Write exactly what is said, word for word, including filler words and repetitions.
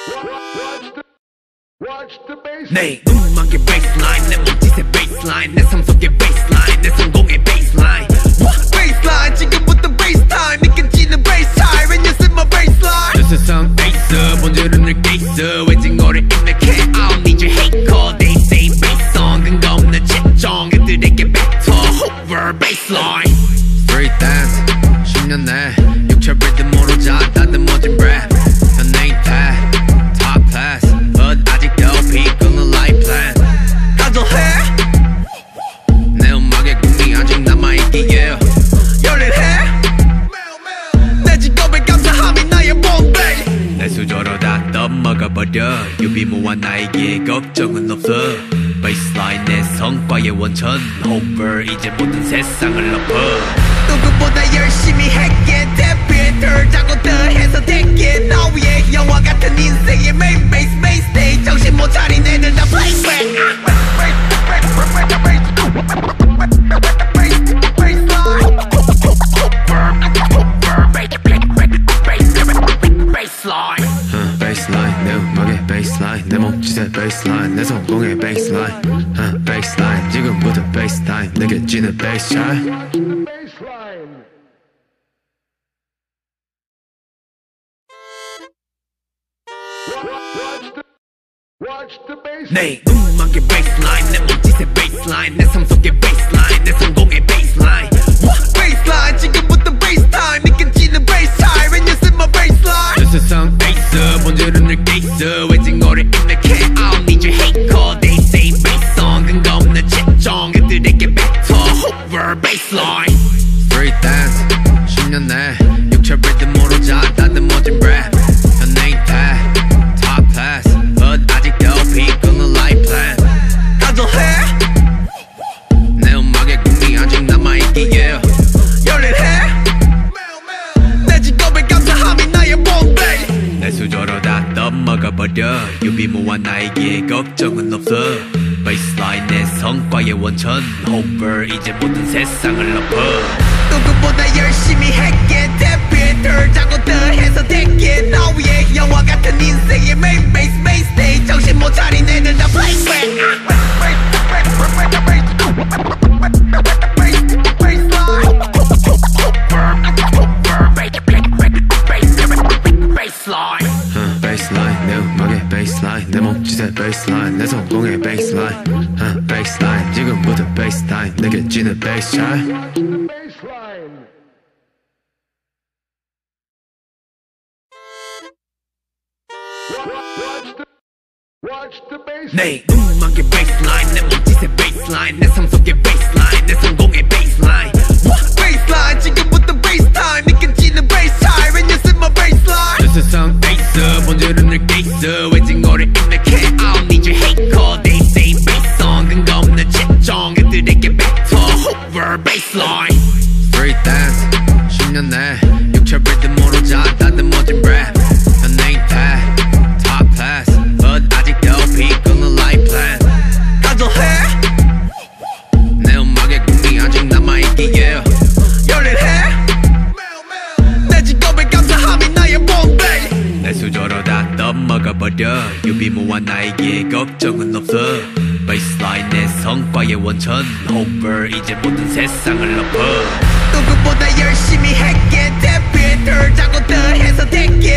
내 음악의 baseline, 내 몸짓의 baseline, 내 삶 속의 baseline, 내 성공의 baseline. Baseline, 지금부터 bass time, 느껴지는 bass time, when you see my baseline. 저 세상 ace, 본질은 늘 case, 외징어를 입력해, I don't need your hate call. They say bass song, 근거 없는 채정, 그들에게 뱉어 over baseline. Street dance, 십 년 내 육체 리듬으로 자다듬 멋진 랩. 난 ain't that top class, but 아직도 비끄는 life plan. 가져해 내 음악의 꿈이 아직 남아있기에 열일해 내 직업에 감사함이 나의 본배. 내 수저로 다 떠먹어버려 유비무한 나에게 걱정은 없어. Baseline 내 성과의 원천 over 이제 모든 세상을 엎어. 누구보다 열심히 했기에 데뷔를 자고 더해서 됐기에 너 위에 영화 같은 인생의 main base main stage. 정신 못 차린 애들 다 playback. uh, Baseline 내 음악의 baseline, 내 몸짓의 baseline, 내 성공의 baseline. uh, Baseline 지금부터 bass time, 느껴지는 bass time. 내 음악의 baseline, 내 몸짓의 baseline, 내 삶 속의 baseline, 내 성공의 baseline. Baseline 지금부터 bass time, 느껴지는 bass time, when you see my baseline. 저 세상 ace, 본질은 늘 case, 외징어를 입력해, I don't need your hate call. They say bass song, 근거 없는 채정, 그들에게 뱉어 over baseline. Street dance, 십 년 내 육체 리듬으로 자다듬 멋진 랩. 난 ain't that top class, but 아직도 비끄는 life plan. 가져해 내 음악의 꿈이 아직 남아있기에 열일해 내 직업에 감사함이 나의 본배. 내 수저로 다 떠먹어버려 유비무한 나에게 걱정은 없어. Baseline 내 성과의 원천 over 이제 모든 세상을 엎어. 누구보다 열심히 했기에 데뷔를 자고 더해서 됐기에 너 위에 영화 같은 인생의 main base main stage. 정신 못 차린 애들 다 playback. uh, Baseline 내 음악의 baseline, 내 몸짓의 baseline, 내 성공의 baseline. uh, Baseline 지금부터 bass time, 느껴지는 bass time. 내 음악의 baseline, 내 몸짓의 baseline, 내 삶 속의 baseline, 내 성공의 baseline. Baseline 지금부터 bass time, 느껴지는 bass time, when you see my baseline. 저 세상 ace, 본질은 늘 case, 외징어를 입력해, I don't need your hate call. They say bass song, 근거 없는 채정, 그들에게 뱉어 over baseline. Street dance, 십 년 내 육체 리듬으로 자다듬 멋진 랩. 난 ain't that top class, but 아직도 비끄는 life plan. 가져해 내 음악의 꿈이 아직 남아있기에 열일해 내 직업에 감사함이 나의 본배. 내 수저로 다 떠먹어버려 유비무한 나에게 걱정은 없어. Baseline 내 성과의 원천 over 이제 모든 세상을 엎어. 누구보다 열심히 했기에 데뷔를 자고 더해서 됐기에